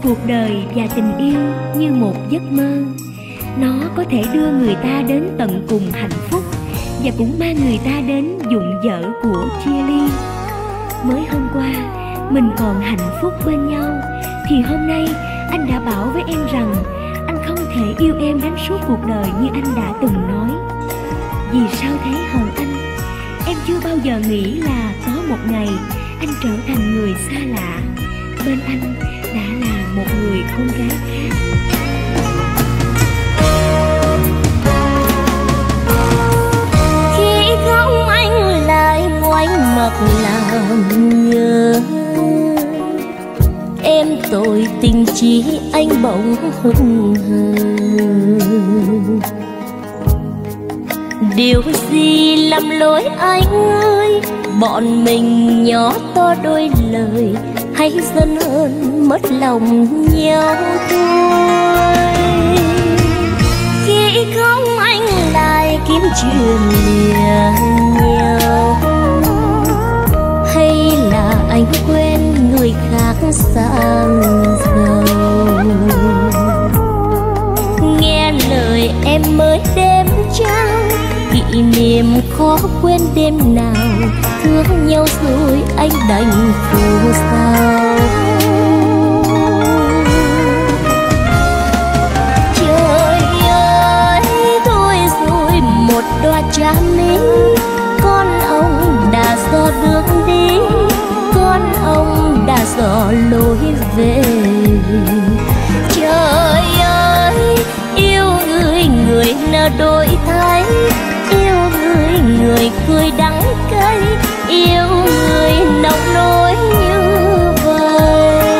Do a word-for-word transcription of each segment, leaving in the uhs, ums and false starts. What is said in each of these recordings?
Cuộc đời và tình yêu như một giấc mơ. Nó có thể đưa người ta đến tận cùng hạnh phúc và cũng mang người ta đến vụn vỡ của chia ly. Mới hôm qua mình còn hạnh phúc bên nhau, thì hôm nay anh đã bảo với em rằng anh không thể yêu em đến suốt cuộc đời như anh đã từng nói. Vì sao thế hờn anh? Em chưa bao giờ nghĩ là có một ngày anh trở thành người xa lạ. Bên anh đã là một người con gái khác. Khi không anh lại ngoảnh mặt làm nhớ, em tội tình chỉ anh bỗng hững hờ. Điều gì làm lỗi anh ơi, bọn mình nhỏ to đôi lời, hãy dần hơn mất lòng nhau thôi. Khi không anh lại kiếm chuyện lìa nhau, hay là anh quên người khác sang giàu. Nghe lời em mới đêm trao, kỷ niệm khó quên đêm nào, thương nhau rồi anh đành phù sao. Trời ơi thôi rồi một đóa trà mi, con ông đã dò đường đi, con ông đã dò lối về. Trời ơi yêu người người nỡ đổi thay, yêu người người cười đắng cay, yêu người nồng nỗi như vậy.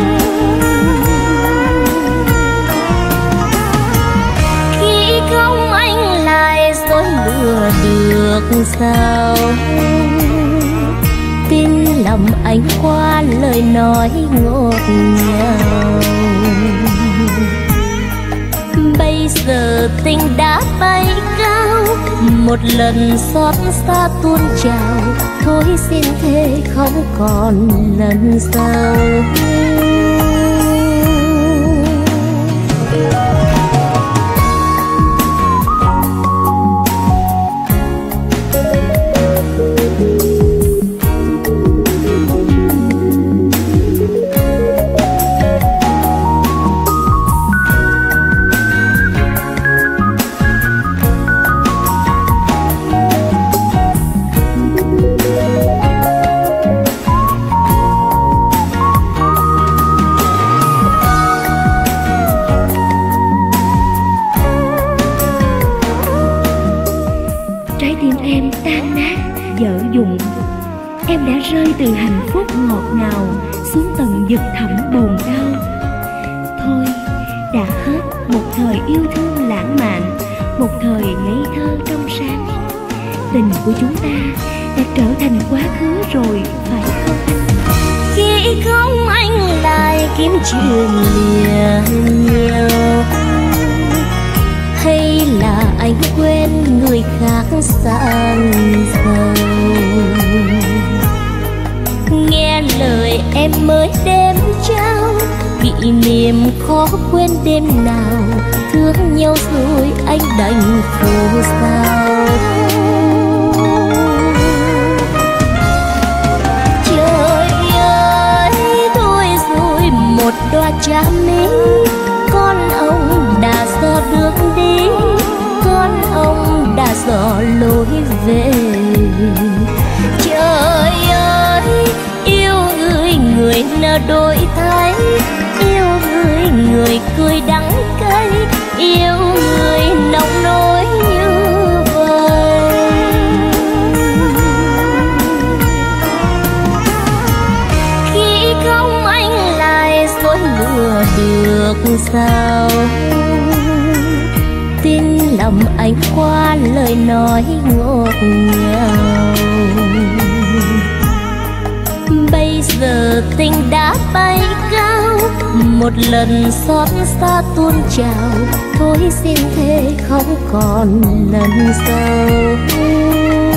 Khi không anh lại dối lừa được sao, tin lòng anh qua lời nói ngọt ngào. Bây giờ tình đã bay cao, một lần xót xa tuôn trào, thôi xin thế không còn lần sau. Em đã rơi từ hạnh phúc ngọt ngào xuống tận vực thẳm buồn đau. Thôi, đã hết một thời yêu thương lãng mạn, một thời ngây thơ trong sáng. Tình của chúng ta đã trở thành quá khứ rồi, phải không anh? Khi không anh lại kiếm chuyện lìa nhau, hay là anh quên người khác sang giàu. Nghe lời em mới đêm trao, kỷ niệm khó quên đêm nào, thương nhau rồi anh đành phù sao. Trời ơi thôi rồi một đóa trà mi, con ông đã dò đường đi, con ông đã dò lối về. Trời ơi yêu người người nỡ đổi thay, yêu người người cười đắng cay, yêu người nồng nỗi như vậy. Khi không anh lại dối lừa được sao, tin lòng anh qua lời nói ngọt ngào. Bây giờ tình đã bay cao, một lần xót xa tuôn trào, thôi xin thế không còn lần sau.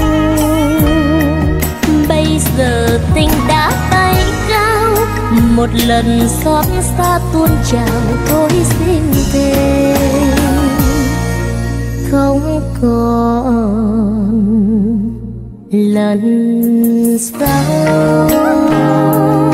Bây giờ tình đã bay cao, một lần xót xa tuôn trào tôi xin về, không còn lần sau.